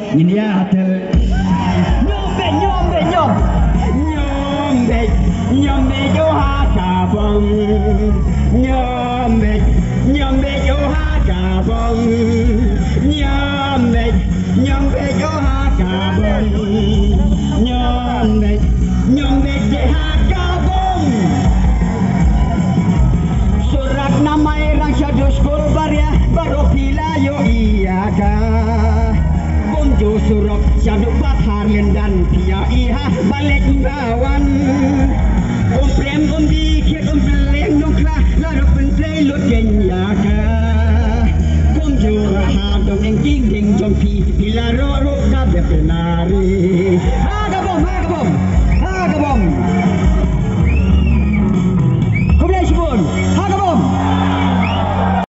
Ini ya hotel. Nyombe yo hakabong. Nyombe yo hakabong. Nyombe yo hakabong. Nyombe je hakabong. Surat nama irang syadus kurbaria baru pila yo iya ka. Bonjo surat syaduk bathar lendan pia iha balik bawan. Prem di khet peleng dong kla lalu pentlei lut genya ka. Bonjo raha dong engking ding jompi bila ro ka bepenari. Agabom.